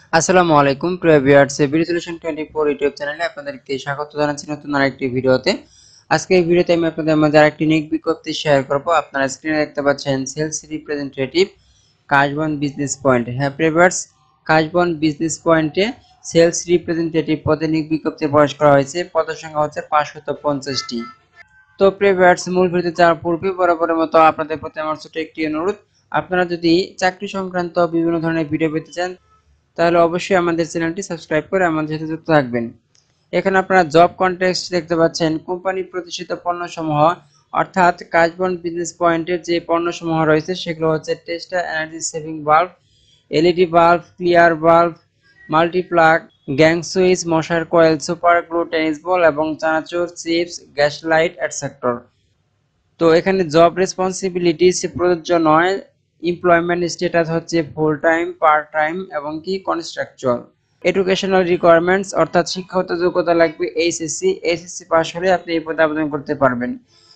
আসসালামু আলাইকুম প্রিয় ভিউয়ার্স, ভিডিও সলিউশন 24 ইউটিউব চ্যানেলে আপনাদেরকে স্বাগত জানাচ্ছি নতুন আরেকটি ভিডিওতে। আজকে এই ভিডিওতে আমি আপনাদের মাঝে আরেকটি নিয়োগ বিজ্ঞপ্তি শেয়ার করব। আপনারা স্ক্রিনে দেখতে পাচ্ছেন sales representative Kashbon business point. হ্যাঁ প্রিয় ভিউয়ার্স, কাশবন বিজনেস পয়েন্টে সেলস রিপ্রেজেন্টেটিভ পদে নিয়োগ বিজ্ঞপ্তি প্রকাশ করা হয়েছে। পদের সংখ্যা হচ্ছে 550টি। তো প্রিয় ভিউয়ার্স, মূল ভিডিওতে যাওয়ার পূর্বে বরাবরের মতো আপনাদের প্রতি আমার ছোট একটি অনুরোধ, আপনারা যদি চাকরি সংক্রান্ত বিভিন্ন ধরনের ভিডিও পেতে চান তাহলে অবশ্যই আমাদের চ্যানেলটি সাবস্ক্রাইব করে আমাদের সাথে যুক্ত থাকবেন। এখানে আপনারা জব কন্টেক্সট দেখতে পাচ্ছেন। কোম্পানি প্রতিষ্ঠিত পণ্যসমূহ অর্থাৎ কাশবন বিজনেস পয়েন্টের যে পণ্যসমূহ রয়েছে সেগুলো হচ্ছে tester energy saving bulb, LED bulb, clear bulb, multiplug, gang switch, মশার coil, super glue, tennis ball এবং chanachur, chips, gas light etcetera. তো এখানে জব রেসপন্সিবিলিটিস প্রযোজ্য নয়। এমপ্লয়মেন্ট স্ট্যাটাস হচ্ছে ফুল টাইম, পার্ট টাইম এবং কি কন্ট্রাকচুয়াল। এডুকেশনাল রিকোয়ারমেন্টস অর্থাৎ শিক্ষাগত যোগ্যতা লাগবে এইচএসসি পাস হলে আপনি এই পদে আবেদন করতে পারবেন।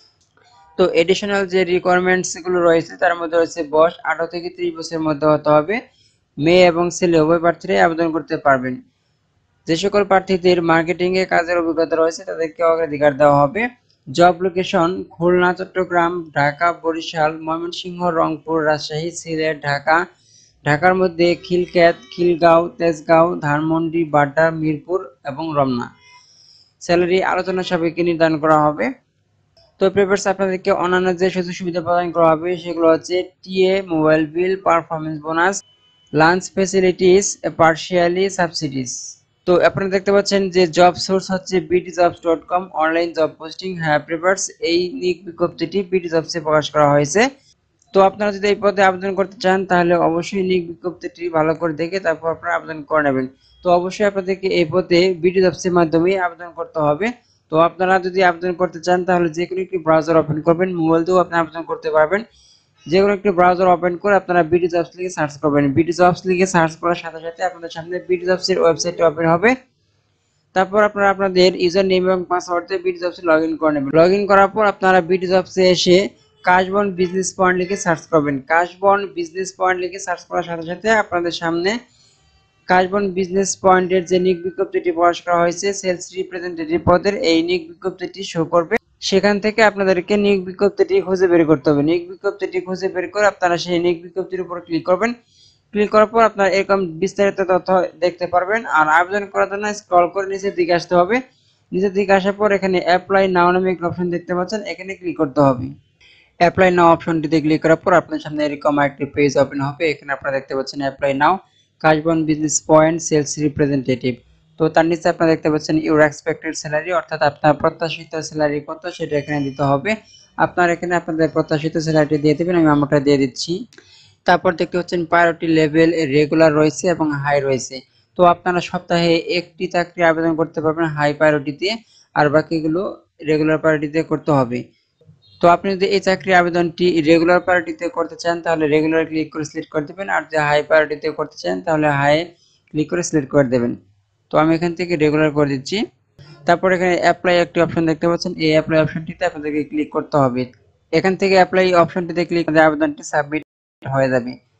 তো এডিশনাল যে রিকোয়ারমেন্টস গুলো রয়েছে তার মধ্যে রয়েছে বয়স 18 থেকে 30 বছরের মধ্যে হতে হবে। মেয়ে এবং ছেলে উভয় প্রার্থীরাই আবেদন করতে পারবেন। যে সকল প্রার্থীদের মার্কেটিং এ কাজের অভিজ্ঞতা রয়েছে তাদেরকে অগ্রাধিকার দেওয়া হবে। জব লোকেশন খুলনা, চট্টগ্রাম, ঢাকা, বরিশাল, ময়মনসিংহ, রংপুর, রাজশাহী, সিলেট, ঢাকা, ঢাকার মধ্যে খিলক্ষেত, খিলগাঁও, তেজগাঁও, ধানমন্ডি, বাড্ডা, মিরপুর এবং রমনা। স্যালারি আলোচনা সাপেক্ষে নির্ধারণ করা হবে। তো পেপারস আপনাদেরকে অন্যান্য যে সুযোগ সুবিধা প্রদান করা হবে সেগুলো হচ্ছে TA, mobile bill, performance bonus, lunch facilities, partially subsidies. তো আপনারা দেখতে পাচ্ছেন যে জব সোর্স হচ্ছে btjobs.com অনলাইন জব পোস্টিং। হ্যাঁ পেপারস, এই নিয়োগ বিজ্ঞপ্তিটি btjobs-এ প্রকাশ করা হয়েছে। তো আপনারা যদি এই পদে আবেদন করতে চান তাহলে অবশ্যই নিয়োগ বিজ্ঞপ্তিটি ভালো করে দেখে তারপর আপনারা আবেদন করে নেবেন। তো অবশ্যই আপনাদেরকে এই পদে btjobs-এর মাধ্যমে আবেদন করতে হবে। তো আপনারা যদি আবেদন করতে চান তাহলে যে কোনো একটি ব্রাউজার ওপেন করবেন, মোবাইল দিয়েও আপনি আবেদন করতে পারবেন। যে কোনো একটি ব্রাউজার ওপেন করে আপনারা btjobs লিখে সার্চ করবেন। btjobs লিখে সার্চ করার সাথে সাথে আপনাদের সামনে btjobs-এর ওয়েবসাইটটি ওপেন হবে। তারপর আপনারা আপনাদের ইউজার নেম এবং পাসওয়ার্ড দিয়ে btjobs-এ লগইন করে নেবেন। লগইন করার পর আপনারা btjobs-এ এসে কাশবন বিজনেস পয়েন্ট লিখে সার্চ করবেন। কাশবন বিজনেস পয়েন্ট লিখে সার্চ করার সাথে সাথে আপনাদের সামনে কাশবন বিজনেস পয়েন্টের যে নিয়োগ বিজ্ঞপ্তিটি প্রকাশ করা হয়েছে সেলস রিপ্রেজেন্টেটিভ পদের, এই নিয়োগ বিজ্ঞপ্তিটি শো করবে। সেখান থেকে আপনাদেরকে নিয়োগ বিজ্ঞপ্তিটি খুঁজে বের করতে হবে। নিয়োগ বিজ্ঞপ্তিটি খুঁজে বের করে আপনারা সেই নিয়োগ বিজ্ঞপ্তির উপর ক্লিক করবেন। ক্লিক করার পর আপনারা এরকম বিস্তারিত তথ্য দেখতে পারবেন। আর আবেদন করার জন্য স্ক্রল করে নিচের দিকে আসতে হবে। নিচের দিকে আসার পর এখানে অ্যাপ্লাই নাও নামে একটা অপশন দেখতে পাচ্ছেন, এখানে ক্লিক করতে হবে। অ্যাপ্লাই নাও অপশনটিতে ক্লিক করার পর আপনার সামনে এরকম একটি পেজ ওপেন হবে। এখানে আপনারা দেখতে পাচ্ছেন অ্যাপ্লাই নাও কাশবন বিজনেস পয়েন্ট সেলস রিপ্রেজেন্টেটিভ। তো তার নিচে আপনারা দেখতে পাচ্ছেন ইউর এক্সপেক্টেড স্যালারি অর্থাৎ আপনার প্রত্যাশিত স্যালারি কত সেটা এখানে দিতে হবে। আপনারা এখানে আপনাদের প্রত্যাশিত স্যালারিটি দিয়ে দেবেন, আমি আমারটা দিয়ে দিচ্ছি। তারপর দেখতে পাচ্ছেন প্রায়োরিটি লেভেল রেগুলার রয়েছে এবং হাই রয়েছে। তো আপনারা সপ্তাহে একটি চাকরি আবেদন করতে পারবেন হাই প্রায়োরিটিতে, আর বাকিগুলো রেগুলার প্রায়োরিটিতে করতে হবে। তো আপনি যদি এই চাকরির আবেদনটি রেগুলার প্রায়োরিটিতে করতে চান তাহলে রেগুলার ক্লিক করে সিলেক্ট করে দেবেন, আর যদি হাই প্রায়োরিটিতে করতে চান তাহলে হাই ক্লিক করে সিলেক্ট করে দেবেন। তো আমি এখান থেকে রেগুলার করে দিচ্ছি। তারপর এখানে অ্যাপ্লাই একটি অপশন দেখতে পাচ্ছেন, এই অ্যাপ্লাই অপশনটিতে আপনাদেরকে ক্লিক করতে হবে। এখান থেকে অ্যাপ্লাই অপশনটিতে ক্লিক করে আবেদনটি সাবমিট হয়ে যাবে।